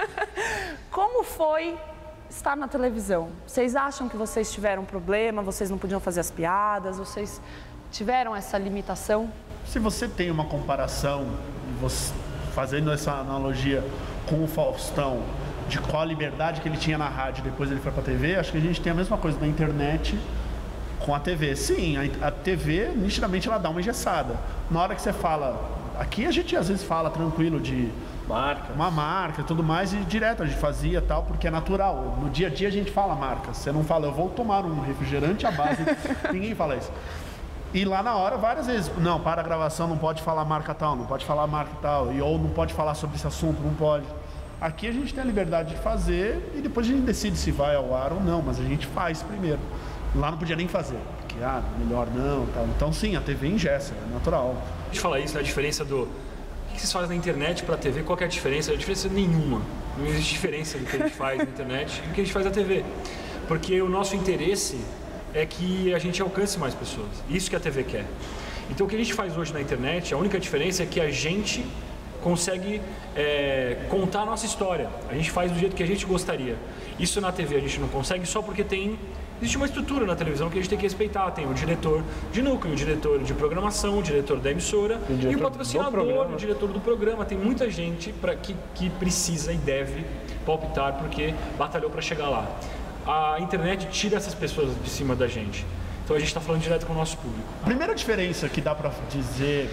como foi estar na televisão? Vocês acham que vocês tiveram problema, vocês não podiam fazer as piadas, vocês tiveram essa limitação? Se você tem uma comparação, você, fazendo essa analogia com o Faustão, de qual a liberdade que ele tinha na rádio, depois ele foi pra T V, acho que a gente tem a mesma coisa na internet com a T V. Sim, a, a T V, nitidamente, ela dá uma engessada. Na hora que você fala... Aqui a gente às vezes fala tranquilo de... Marca. Uma marca e tudo mais, e direto a gente fazia tal, porque é natural. No dia a dia a gente fala marca. Você não fala, eu vou tomar um refrigerante à base. Ninguém fala isso. E lá na hora, várias vezes, não, para a gravação, não pode falar marca tal, não pode falar marca tal, e, ou não pode falar sobre esse assunto, não pode. Aqui a gente tem a liberdade de fazer e depois a gente decide se vai ao ar ou não, mas a gente faz primeiro. Lá não podia nem fazer, porque, ah, melhor não, tal. Então sim, a T V engessa, é natural. A gente fala isso, né? A diferença do... O que vocês fazem na internet para a T V? Qual que é a diferença? A diferença nenhuma. Não existe diferença do que a gente faz na internet e do que a gente faz na T V. Porque o nosso interesse é que a gente alcance mais pessoas. Isso que a T V quer. Então o que a gente faz hoje na internet, a única diferença é que a gente consegue é, contar a nossa história. A gente faz do jeito que a gente gostaria. Isso na T V a gente não consegue só porque tem... Existe uma estrutura na televisão que a gente tem que respeitar. Tem o diretor de núcleo, o diretor de programação, o diretor da emissora o e o patrocinador, o diretor do programa. Tem muita gente pra, que, que precisa e deve palpitar porque batalhou para chegar lá. A internet tira essas pessoas de cima da gente. Então a gente está falando direto com o nosso público. A primeira diferença que dá para dizer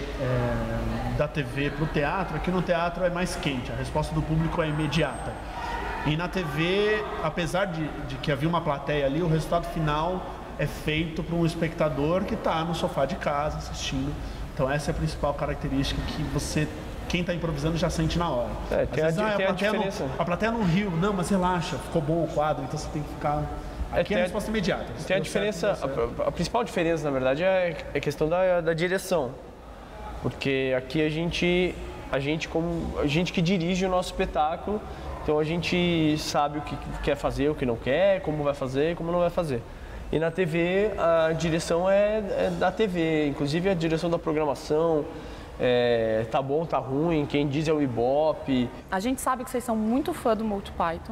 é, da T V para o teatro é que no teatro é mais quente, a resposta do público é imediata. E na T V, apesar de, de que havia uma plateia ali, o resultado final é feito por um espectador que está no sofá de casa assistindo. Então essa é a principal característica que você, quem está improvisando, já sente na hora. É, tem, vezes, a, ah, tem a, a plateia diferença. não, a plateia não riu, não, mas relaxa, ficou bom o quadro, então você tem que ficar... Aqui é, é a resposta imediata. Tem a diferença, a, a principal diferença, na verdade, é a questão da, da direção. Porque aqui a gente, a gente como a gente que dirige o nosso espetáculo, então a gente sabe o que quer fazer, o que não quer, como vai fazer, como não vai fazer. E na T V, a direção é, é da T V, inclusive a direção da programação, é, tá bom, tá ruim, quem diz é o Ibope. A gente sabe que vocês são muito fã do Monty Python.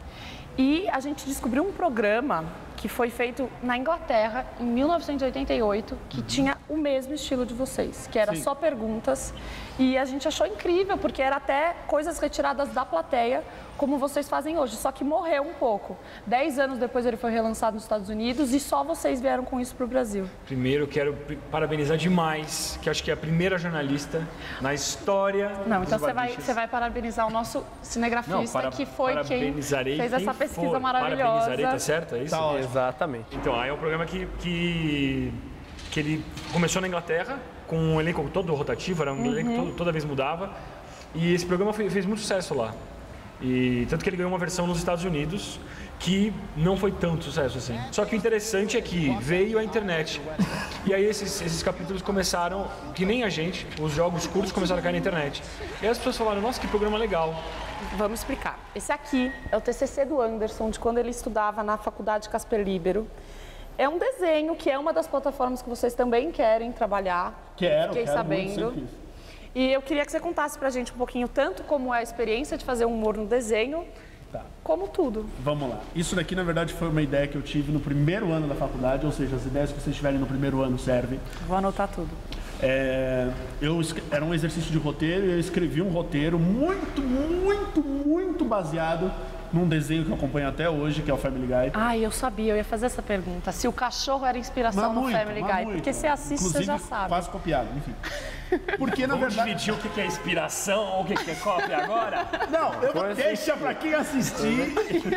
E a gente descobriu um programa que foi feito na Inglaterra, em mil novecentos e oitenta e oito, que tinha o mesmo estilo de vocês, que era Sim. só perguntas. E a gente achou incrível, porque era até coisas retiradas da plateia, como vocês fazem hoje, só que morreu um pouco. Dez anos depois ele foi relançado nos Estados Unidos e só vocês vieram com isso para o Brasil. Primeiro, eu quero parabenizar demais, que acho que é a primeira jornalista na história Não, então dos você vai, barbichas. você vai parabenizar o nosso cinegrafista, Não, para, que foi quem fez quem essa pesquisa for. maravilhosa. Parabenizarei, tá certo? É isso? Tá ótimo. Exatamente. Então, aí é um programa que, que, que ele começou na Inglaterra, com um elenco todo rotativo, era um Uhum. elenco todo, toda vez mudava. E esse programa foi, fez muito sucesso lá. E tanto que ele ganhou uma versão nos Estados Unidos que não foi tanto sucesso assim. Só que o interessante é que veio a internet. E aí esses, esses capítulos começaram, que nem a gente, os jogos curtos começaram a cair na internet. E aí as pessoas falaram, nossa, que programa legal. Vamos explicar. Esse aqui é o T C C do Anderson, de quando ele estudava na Faculdade Casper Libero. É um desenho que é uma das plataformas que vocês também querem trabalhar. Quero, Fiquei quero sabendo. muito, sempre. E eu queria que você contasse pra gente um pouquinho tanto como é a experiência de fazer humor no desenho, tá. como tudo. Vamos lá. Isso daqui, na verdade, foi uma ideia que eu tive no primeiro ano da faculdade, ou seja, as ideias que vocês tiverem no primeiro ano servem. Vou anotar tudo. É, eu, era um exercício de roteiro e eu escrevi um roteiro muito, muito, muito baseado num desenho que eu acompanho até hoje, que é o Family Guy. Ah, eu sabia, eu ia fazer essa pergunta. Se o cachorro era inspiração Mas no muito, Family mas Guy, muito. porque você assiste, Inclusive, você já sabe. quase copiado, enfim. Porque, na Vamos verdade... dividir o que é inspiração ou o que é cópia agora? Não, eu vou deixar pra quem assistir.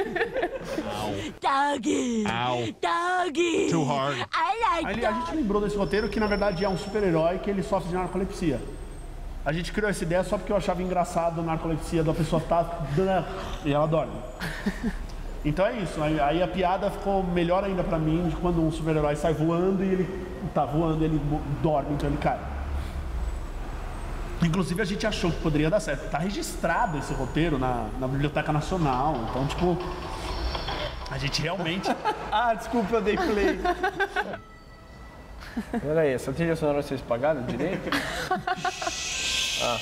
Doggy! Ow. Doggy! Too hard. I like Aí, a gente lembrou desse roteiro que, na verdade, é um super-herói que ele sofre de narcolepsia. A gente criou essa ideia só porque eu achava engraçado a narcolepsia da pessoa tá... e ela dorme. Então é isso. Aí, aí a piada ficou melhor ainda pra mim de quando um super-herói sai voando e ele tá voando e ele dorme, então ele cai. Inclusive a gente achou que poderia dar certo. Tá registrado esse roteiro na, na Biblioteca Nacional. Então, tipo, a gente realmente... Ah, desculpa, eu dei play. Peraí, essa trilha sonora vocês pagaram direito? Ah.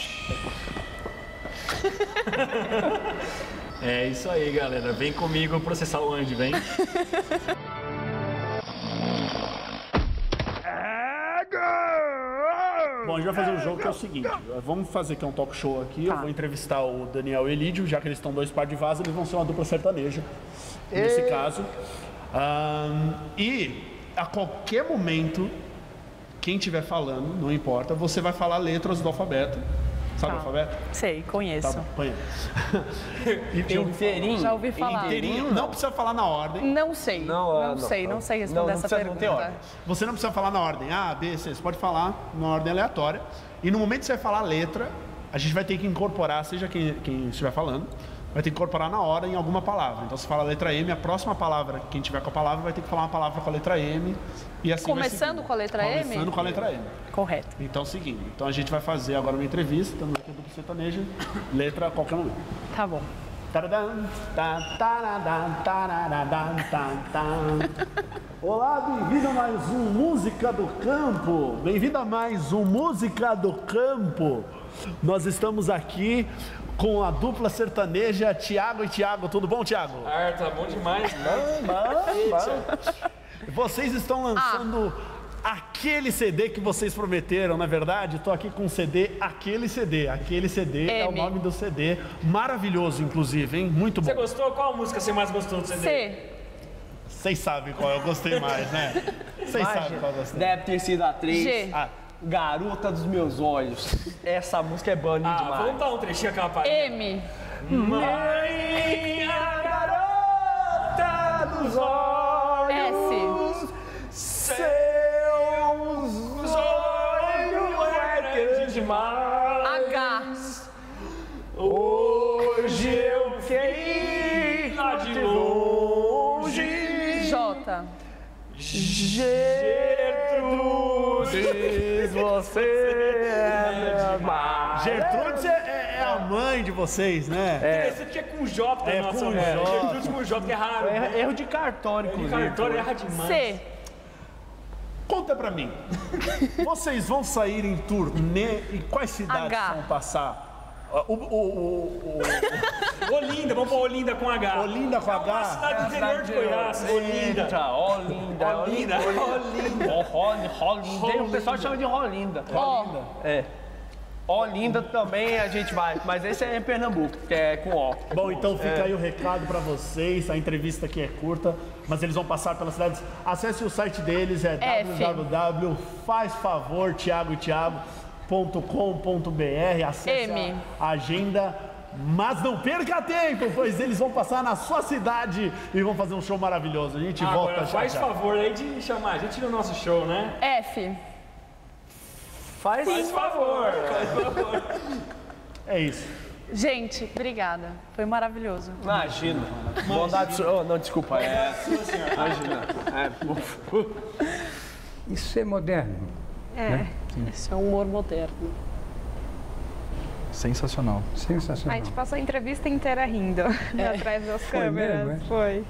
É isso aí, galera. Vem comigo processar o Andy, vem. Bom, a gente vai fazer um jogo que é o seguinte. Vamos fazer que é um talk show aqui. Eu vou entrevistar o Daniel e o Elídio, já que eles estão dois par de vaso, eles vão ser uma dupla sertaneja. Nesse E... caso. Um, e a qualquer momento, quem estiver falando, não importa, você vai falar letras do alfabeto. Sabe o alfabeto? Sei, conheço. Tá, põe. Inteirinho? Já ouvi falar. Inteirinho. Não precisa falar na ordem. Não sei. Não, Não, ah, não, sei, não, não. sei responder Não, não essa precisa- não tem pergunta. ordem. Você não precisa falar na ordem A, B, C. Você pode falar na ordem aleatória. E no momento que você vai falar a letra, a gente vai ter que incorporar, seja quem, quem estiver falando, vai ter que incorporar na hora em alguma palavra. Então, se fala a letra M, a próxima palavra, quem tiver com a palavra, vai ter que falar uma palavra com a letra M. E assim vai Começando seguindo. com a letra M? Começando com a letra M. Correto. Então, seguindo. Então, a gente vai fazer agora uma entrevista, estamos aqui do sertanejo, letra a qualquer momento. Tá bom. Taradam, tá, taradam, taradam, tá, tá. Olá, bem-vindo a mais um Música do Campo. Bem-vindo a mais um Música do Campo. Nós estamos aqui com a dupla sertaneja Tiago e Tiago. Tudo bom, Tiago? Ah, tá bom demais. Bom, bom, bom. Vocês estão lançando aquele C D que vocês prometeram, na verdade. Estou aqui com o C D, aquele C D. Aquele C D é o M. nome do C D. Maravilhoso, inclusive, hein? Muito bom. Você gostou? Qual música você mais gostou do C D? C. Vocês sabem qual eu gostei mais, né? Vocês sabem qual eu gostei. Deve ter sido a três. G. Ah, Garota dos meus olhos. Essa música é boa Ah, demais. vamos dar um trechinho aquela parte. M. Mãe, a garota dos olhos. S. Seus olhos é grande demais. H. Hoje eu fiquei lá de longe. J. Gertrudes, você é minha Gertrudes é, é- é a mãe de vocês, né? É. Esse aqui é com J, É nossa, com né? J. Gertrudes com J, que é raro. É erro de cartório, Erro de inclusive. cartório erra demais. C. Conta pra mim. Vocês vão sair em turnê e quais cidades H. vão passar? O, o, o, o, Olinda, vamos pra Olinda com H. Olinda com É uma H? cidade do interior de Goiás. Olinda. Eita, Olinda, Olinda. Olinda. Olinda. Rolinda. O pessoal chama de Rolinda. O. É. Olinda também a gente vai, mas esse é em Pernambuco, que é com O. Bom, então fica É. aí o recado pra vocês. A entrevista aqui é curta, mas eles vão passar pelas cidades. Acesse o site deles, é F. w w w ponto faz favor tiago e tiago ponto com ponto b r. Acesse M. a agenda. Mas não perca tempo, pois eles vão passar na sua cidade e vão fazer um show maravilhoso. A gente Ah, volta agora já, faz já. favor aí de chamar a gente no nosso show, né? F. Faz, Faz favor. Faz favor. É isso. Gente, obrigada. Foi maravilhoso. Imagina. Bondade... Oh, não, desculpa. É... Imagina. É... Isso é moderno. É. Né? Isso é um humor moderno. Sensacional. Sensacional. A gente passou a entrevista inteira rindo, é. atrás das Foi câmeras. mesmo, é? Foi.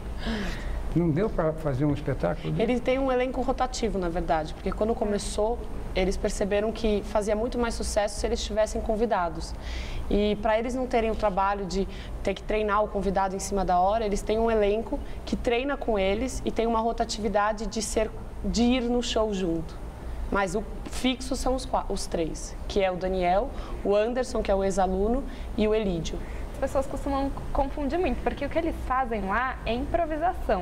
Não deu para fazer um espetáculo? Ele tem um elenco rotativo, na verdade, porque quando começou, eles perceberam que fazia muito mais sucesso se eles tivessem convidados. E para eles não terem o trabalho de ter que treinar o convidado em cima da hora, eles têm um elenco que treina com eles e tem uma rotatividade de, ser, de ir no show junto. Mas o fixo são os, os três, que é o Daniel, o Anderson, que é o ex-aluno, e o Elídio. As pessoas costumam confundir muito, porque o que eles fazem lá é improvisação.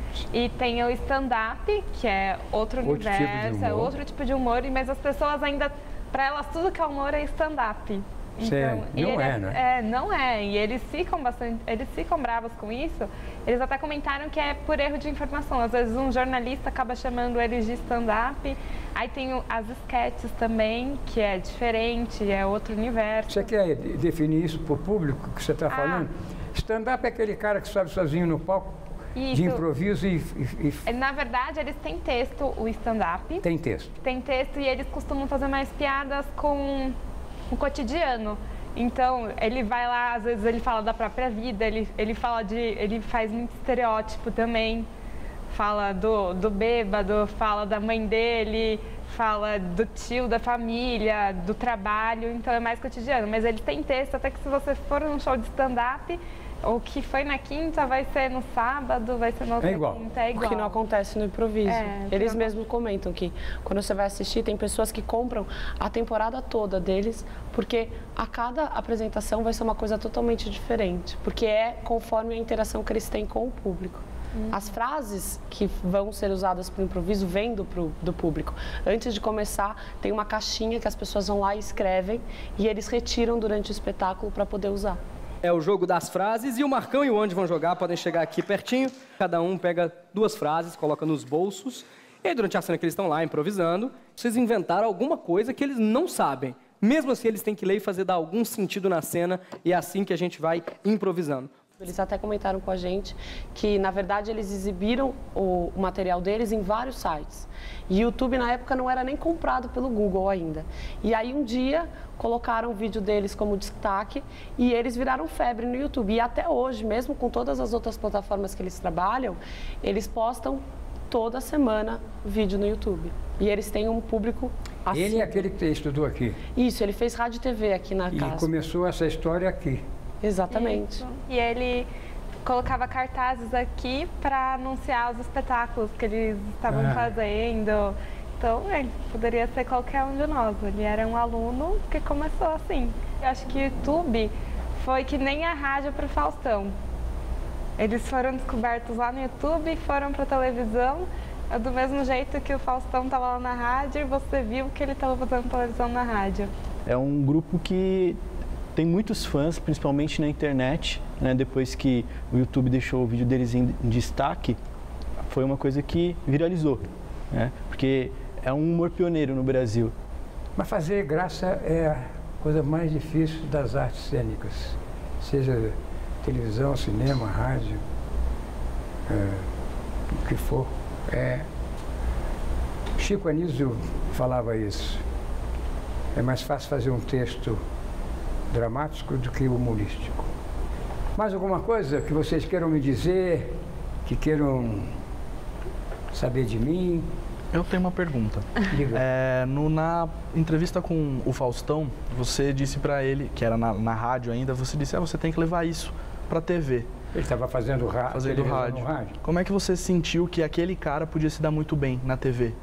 E tem o stand-up, que é outro, outro universo, tipo é outro tipo de humor, mas as pessoas ainda, para elas, tudo que é humor é stand-up. Então, não ele, é, né? É, não é. E eles ficam bastante, eles ficam bravos com isso. Eles até comentaram que é por erro de informação. Às vezes um jornalista acaba chamando eles de stand-up. Aí tem o, as sketches também, que é diferente, é outro universo. Você quer definir isso para o público que você está falando? Ah. Stand-up é aquele cara que sobe sozinho no palco, isso. de improviso e, e, e... Na verdade, eles têm texto, o stand-up. Tem texto. Tem texto e eles costumam fazer mais piadas com o cotidiano. Então, ele vai lá, às vezes ele fala da própria vida, ele, ele fala de, ele faz muito estereótipo também, fala do, do bêbado, fala da mãe dele, fala do tio, da família, do trabalho, então é mais cotidiano. Mas ele tem texto, até que se você for num show de stand-up, o que foi na quinta vai ser no sábado, vai ser na outra é igual. quinta, é igual. O que não acontece no improviso. É, eles não... mesmos comentam que quando você vai assistir, tem pessoas que compram a temporada toda deles, porque a cada apresentação vai ser uma coisa totalmente diferente, porque é conforme a interação que eles têm com o público. Hum. As frases que vão ser usadas para o improviso vêm do, pro, do público. Antes de começar, tem uma caixinha que as pessoas vão lá e escrevem, e eles retiram durante o espetáculo para poder usar. É o jogo das frases e o Marcão e o Andy vão jogar, podem chegar aqui pertinho. Cada um pega duas frases, coloca nos bolsos. E aí, durante a cena que eles estão lá improvisando, vocês inventaram alguma coisa que eles não sabem. Mesmo assim, eles têm que ler e fazer dar algum sentido na cena. E é assim que a gente vai improvisando. Eles até comentaram com a gente que, na verdade, eles exibiram o, o material deles em vários sites. E o YouTube, na época, não era nem comprado pelo Google ainda. E aí, um dia, colocaram o vídeo deles como destaque e eles viraram febre no YouTube. E até hoje, mesmo com todas as outras plataformas que eles trabalham, eles postam toda semana vídeo no YouTube. E eles têm um público assim. Ele é aquele que estudou aqui? Isso, ele fez rádio e T V aqui na e casa. E começou essa história aqui. Exatamente. Isso. E ele colocava cartazes aqui para anunciar os espetáculos que eles estavam ah. fazendo. Então, ele poderia ser qualquer um de nós. Ele era um aluno que começou assim. Eu acho que o YouTube foi que nem a rádio para o Faustão. Eles foram descobertos lá no YouTube, foram para a televisão. Do mesmo jeito que o Faustão estava lá na rádio e você viu que ele estava fazendo televisão na rádio. É um grupo que tem muitos fãs, principalmente na internet, né? Depois que o YouTube deixou o vídeo deles em destaque, foi uma coisa que viralizou, né? Porque é um humor pioneiro no Brasil. Mas fazer graça é a coisa mais difícil das artes cênicas, seja televisão, cinema, rádio, é, o que for. É, Chico Anísio falava isso. É mais fácil fazer um texto dramático do que humorístico. Mais alguma coisa que vocês queiram me dizer, que queiram saber de mim? Eu tenho uma pergunta. É, no, na entrevista com o Faustão, você disse para ele, que era na, na rádio ainda, você disse, ah, você tem que levar isso para a T V. Ele estava fazendo, ra fazendo rádio. rádio. Como é que você sentiu que aquele cara podia se dar muito bem na T V?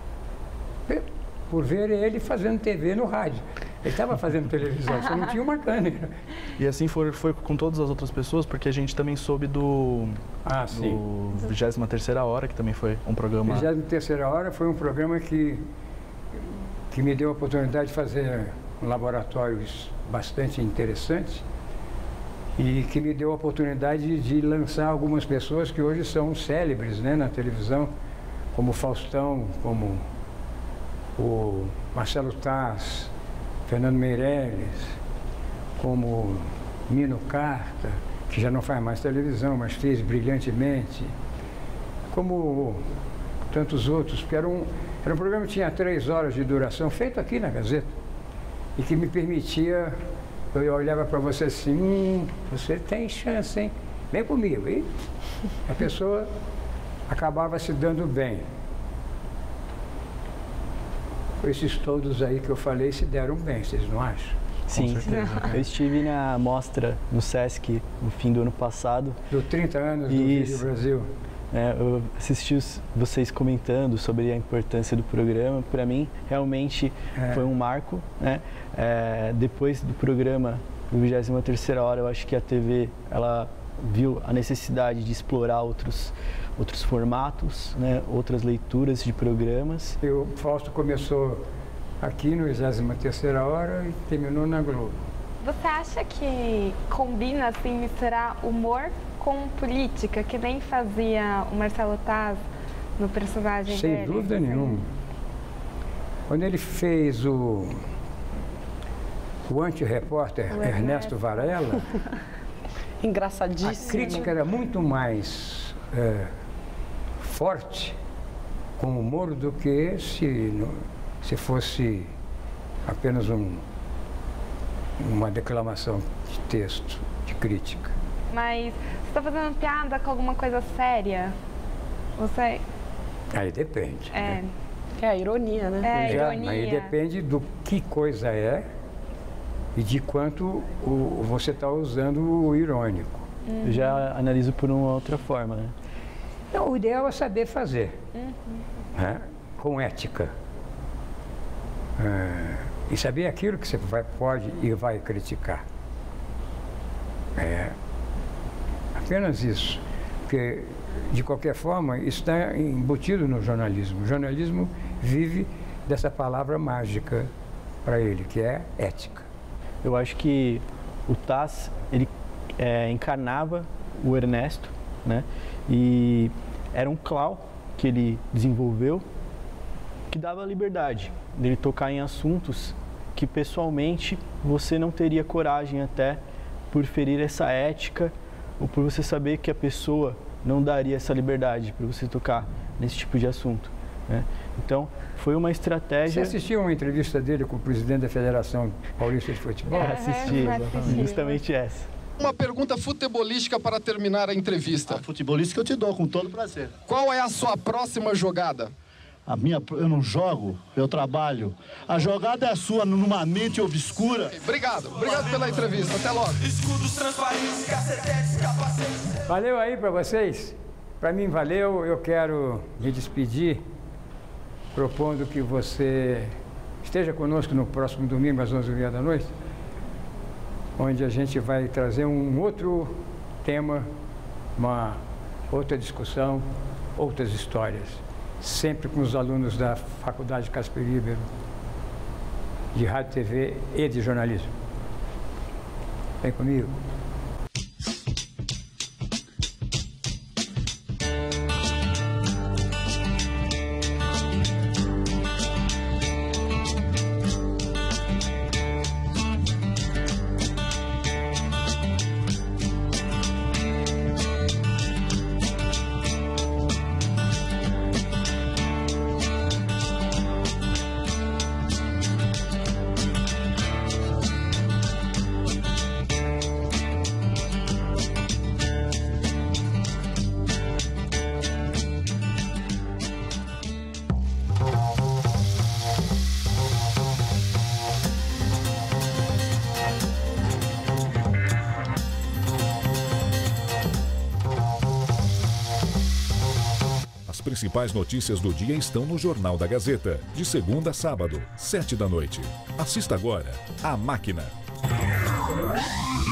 Por ver ele fazendo T V no rádio. Ele estava fazendo televisão, só não tinha uma câmera. E assim foi, foi com todas as outras pessoas, porque a gente também soube do, ah, do vigésima terceira Hora, que também foi um programa... vigésima terceira Hora foi um programa que, que me deu a oportunidade de fazer laboratórios bastante interessantes e que me deu a oportunidade de lançar algumas pessoas que hoje são célebres, né, na televisão, como o Faustão, como o Marcelo Taz, Fernando Meirelles, como Nino Carta, que já não faz mais televisão, mas fez brilhantemente, como tantos outros, porque era um, era um programa que tinha três horas de duração, feito aqui na Gazeta, e que me permitia, eu olhava para você assim, hum, você tem chance, hein? Vem comigo. E a pessoa acabava se dando bem. Esses todos aí que eu falei se deram bem, vocês não acham? Sim, eu estive na mostra no Sesc no fim do ano passado. Do trinta anos do Vídeo Brasil. É, eu assisti os, vocês comentando sobre a importância do programa. Para mim, realmente é. foi um marco. Né? É, depois do programa do vigésima terceira hora, eu acho que a T V ela viu a necessidade de explorar outros, outros formatos, né? Outras leituras de programas. E o Fausto começou aqui no vigésima terceira hora e terminou na Globo. Você acha que combina assim misturar humor com política, que nem fazia o Marcelo Taz no personagem Sem dele? Sem dúvida nenhuma. Quando ele fez o, o anti-repórter Ernesto Varela, engraçadíssimo. A crítica era muito mais é, forte com o humor do que se, se fosse apenas um, uma declamação de texto, de crítica. Mas você está fazendo piada com alguma coisa séria? Você... Aí depende. É. Né? É a ironia, né? É, Já, ironia. Aí depende do que coisa é e de quanto o, você está usando o irônico. Uhum. Eu já analiso por uma outra forma, né? Não, o ideal é saber fazer, uhum. né? Com ética. É, e saber aquilo que você vai, pode e vai criticar. É apenas isso. Porque, de qualquer forma, isso está embutido no jornalismo. O jornalismo vive dessa palavra mágica para ele, que é ética. Eu acho que o Taz, ele é, encarnava o Ernesto, né? E era um clown que ele desenvolveu que dava liberdade dele tocar em assuntos que pessoalmente você não teria coragem até por ferir essa ética ou por você saber que a pessoa não daria essa liberdade para você tocar nesse tipo de assunto, né? Então, foi uma estratégia... Você assistiu uma entrevista dele com o presidente da Federação Paulista de Futebol? É, assisti, exatamente, justamente essa. Uma pergunta futebolística para terminar a entrevista. A futebolística eu te dou com todo prazer. Qual é a sua próxima jogada? A minha, eu não jogo, eu trabalho. A jogada é sua numa mente obscura. Obrigado, obrigado pela entrevista. Até logo. Escudos transparentes, cacetetes, capacetes. Valeu aí para vocês? Para mim valeu. Eu quero me despedir propondo que você esteja conosco no próximo domingo às onze e meia da noite, onde a gente vai trazer um outro tema, uma outra discussão, outras histórias, sempre com os alunos da Faculdade Casper Libero de Rádio e T V e de Jornalismo. Vem comigo. As principais notícias do dia estão no Jornal da Gazeta, de segunda a sábado, sete da noite. Assista agora A Máquina.